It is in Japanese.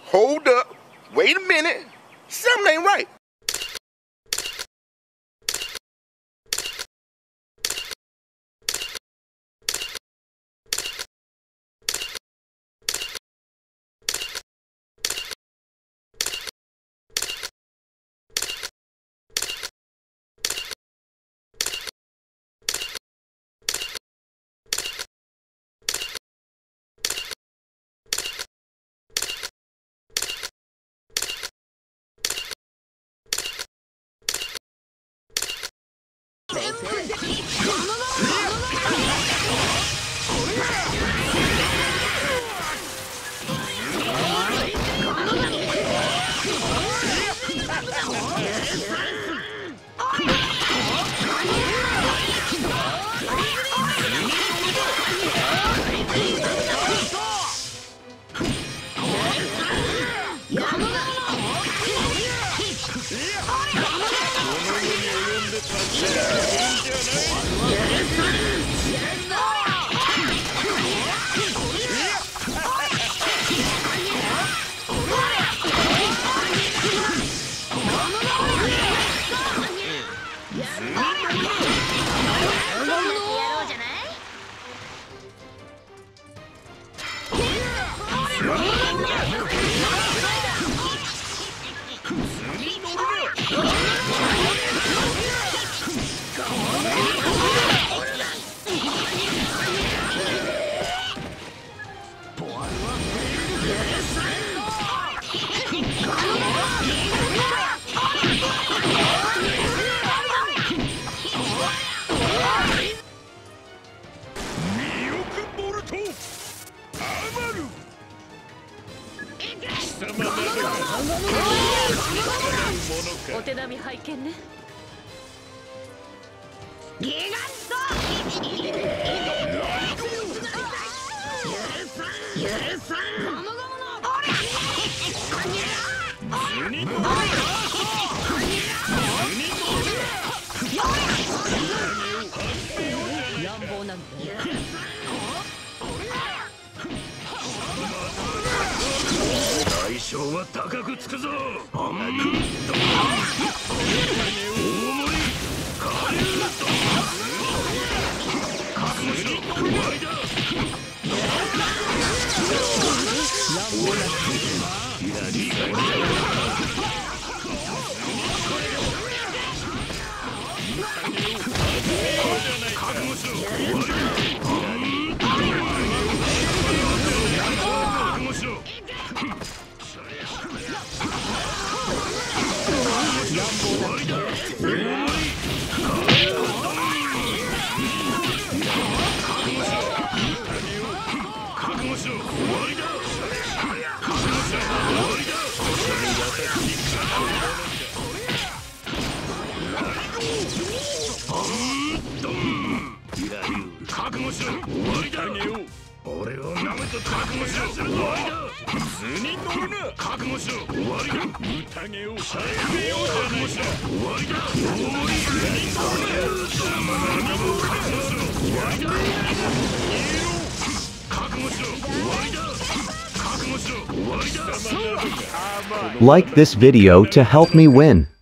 Hold up. Wait a minute. Something ain't right. お手並み拝見ね。ギガント。乱暴なんだ。 大将は高くつくぞ。大盛りカレー覚悟しろ。終わりだ。覚悟しろ。終わりだ。覚悟しろ。覚悟しろ。終わりだ。俺を舐めと覚悟しろ。終わりだ。図に乗るな。覚悟しろ。終わりだ。宴をさえようじゃないか。終わりだ。大盛り図に乗るな。覚悟しろ。終わりだ。覚悟しろ。終わりだ。覚悟しろ。終わりだ。 Like this video to help me win.